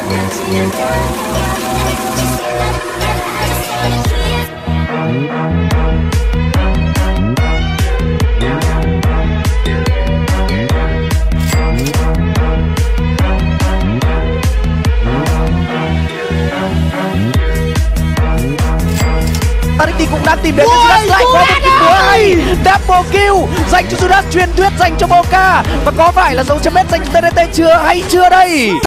Thì cũng đang tìm đến Judas, lại có một cái búa hay, double kill dành cho Judas, truyền thuyết dành cho Boca, và có phải là dấu chấm hết dành cho TNT chưa hay chưa đây?